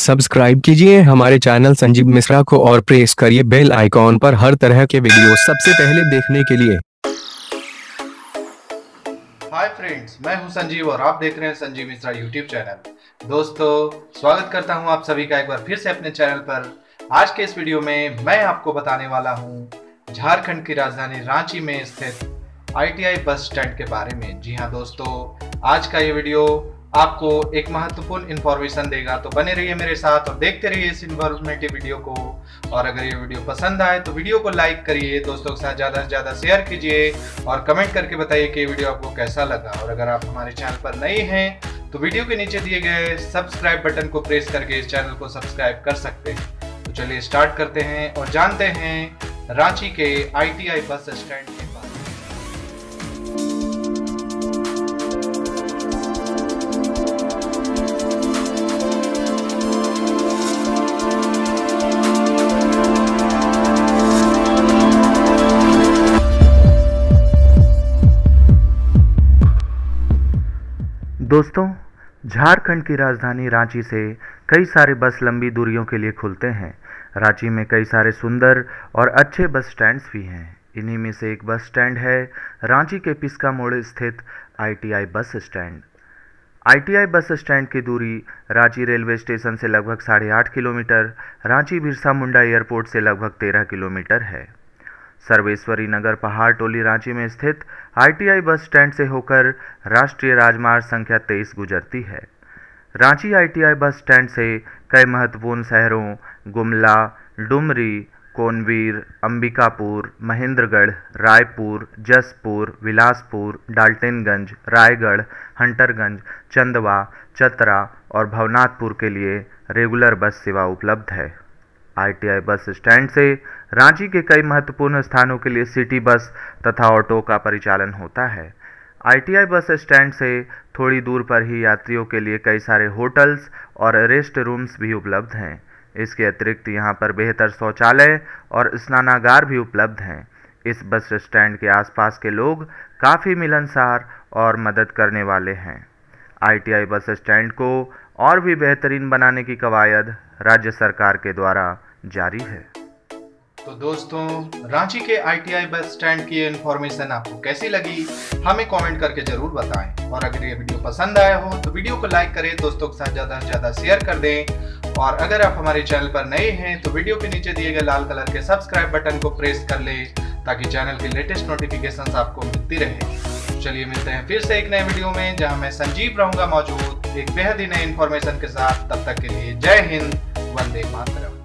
Subscribe कीजिए हमारे channel Sanjeev Mishra को और प्रेस करिए बेल आइकॉन पर हर तरह के वीडियो सबसे पहले देखने के लिए। हाय फ्रेंड्स, मैं हूं संजीव और आप देख रहे हैं संजीव मिश्रा यूट्यूब चैनल। दोस्तों, स्वागत करता हूं आप सभी का एक बार फिर से अपने चैनल पर। आज के इस वीडियो में मैं आपको बताने वाला हूं झारखंड की राजधानी रांची में स्थित ITI बस स्टैंड के बारे में। जी हां दोस्तों, आज का ये वीडियो आपको एक महत्वपूर्ण इंफॉर्मेशन देगा, तो बने रहिए मेरे साथ और देखते रहिए इस इंफॉर्मेटिव वीडियो को। और अगर ये वीडियो पसंद आए तो वीडियो को लाइक करिए, दोस्तों के साथ ज़्यादा से ज़्यादा शेयर कीजिए और कमेंट करके बताइए कि ये वीडियो आपको कैसा लगा। और अगर आप हमारे चैनल पर नए हैं तो वीडियो के नीचे दिए गए सब्सक्राइब बटन को प्रेस करके इस चैनल को सब्सक्राइब कर सकते हैं। तो चलिए स्टार्ट करते हैं और जानते हैं रांची के ITI बस स्टैंड के बारे में। दोस्तों, झारखंड की राजधानी रांची से कई सारे बस लंबी दूरियों के लिए खुलते हैं। रांची में कई सारे सुंदर और अच्छे बस स्टैंड्स भी हैं। इन्हीं में से एक बस स्टैंड है रांची के पिस्का मोड़ स्थित ITI bus stand. ITI bus stand की दूरी रांची रेलवे स्टेशन से लगभग 8.5 किलोमीटर, रांची बिरसा मुंडा एयरपोर्ट से लगभग 13 किलोमीटर है। सर्वेश्वरी नगर पहाड़ टोली रांची में स्थित ITI बस स्टैंड से होकर राष्ट्रीय राजमार्ग संख्या 23 गुजरती है। रांची ITI बस स्टैंड से कई महत्वपूर्ण शहरों गुमला, डुमरी, कोनवीर, अंबिकापुर, महेंद्रगढ़, रायपुर, जसपुर, बिलासपुर, डाल्टनगंज, रायगढ़, हंटरगंज, चंदवा, चतरा और भवनाथपुर के लिए रेगुलर बस सेवा उपलब्ध है। ITI बस स्टैंड से रांची के कई महत्वपूर्ण स्थानों के लिए सिटी बस तथा ऑटो का परिचालन होता है। ITI बस स्टैंड से थोड़ी दूर पर ही यात्रियों के लिए कई सारे होटल्स और रेस्ट रूम्स भी उपलब्ध हैं। इसके अतिरिक्त यहाँ पर बेहतर शौचालय और स्नानागार भी उपलब्ध हैं। इस बस स्टैंड के आसपास के लोग काफ़ी मिलनसार और मदद करने वाले हैं। ITI बस स्टैंड को और भी बेहतरीन बनाने की कवायद राज्य सरकार के द्वारा जारी है। तो दोस्तों, रांची के ITI बस स्टैंड की इन्फॉर्मेशन आपको कैसी लगी हमें कमेंट करके जरूर बताएं। और अगर ये वीडियो पसंद आया हो तो वीडियो को लाइक करें, दोस्तों के साथ ज़्यादा से ज़्यादा शेयर कर दें। और अगर आप हमारे चैनल पर नए हैं तो वीडियो के नीचे दिए गए लाल कलर के सब्सक्राइब बटन को प्रेस कर लें ताकि चैनल की लेटेस्ट नोटिफिकेशन आपको मिलती रहे। चलिए मिलते हैं फिर से एक नए वीडियो में, जहाँ मैं संजीव रहूंगा मौजूद एक बेहद ही नए इन्फॉर्मेशन के साथ। तब तक के लिए जय हिंद, वंदे मातरम।